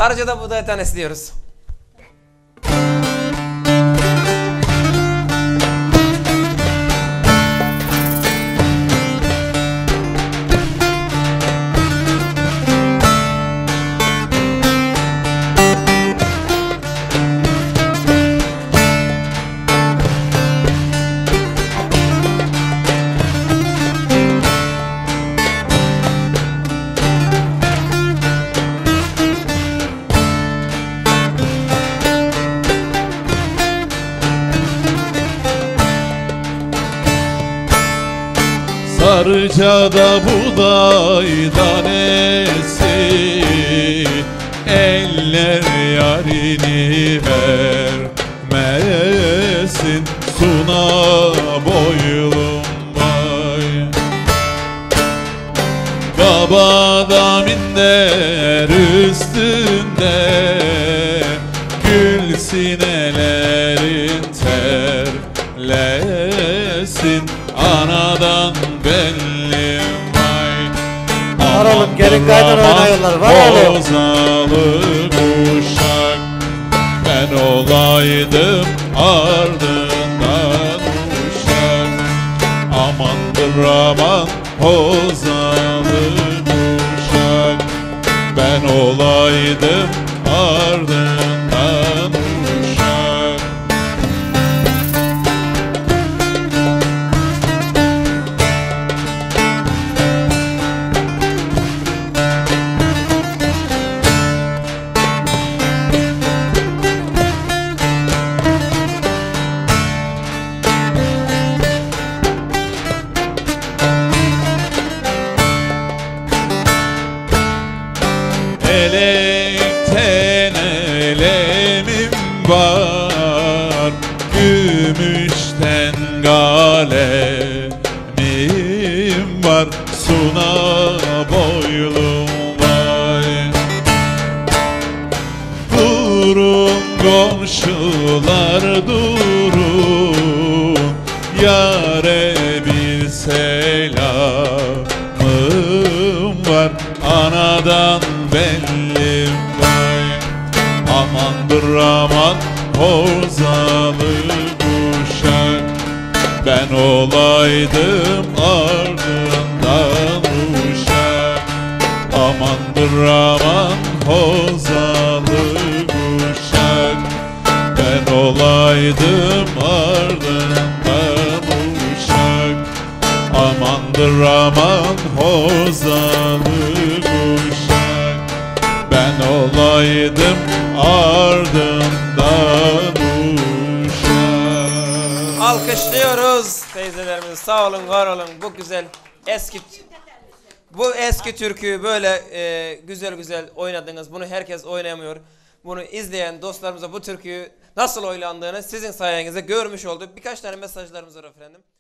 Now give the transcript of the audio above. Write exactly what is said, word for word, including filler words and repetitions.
Karıca'da buğday tanesi diyoruz. Sarıca'da buğday tanesi, eller yarini vermesin, suna boylum vay. Babada minder üstünde, gül sinelerin terlesin, anadan belli vay. Var oğlum, gelin kaydan oynayırlar, var oğlum. Bozalı kuşak, ben olaydım ardından uşak. Amandır aman bozalı kuşak, ben olaydım ardından uşak. Elekten elemim var, gümüşten galemim var, suna boylum vay. Durun komşular durun, yâre bir selamım var, anadan belli vay. Amandır aman bozalı kuşak, ben olaydım ardından uşak. Amandır aman bozalı kuşak, ben olaydım ardından uşak. Amandır aman bozalı kuşak, ben olaydım ardından uşak. Alkışlıyoruz teyzelerimizi. Sağ olun, var olun. Bu güzel eski bu eski türküyü böyle e, güzel güzel oynadınız. Bunu herkes oynayamıyor. Bunu izleyen dostlarımıza bu türküyü nasıl oynandığını sizin sayenizde görmüş olduk. Birkaç tane mesajlarımız var efendim.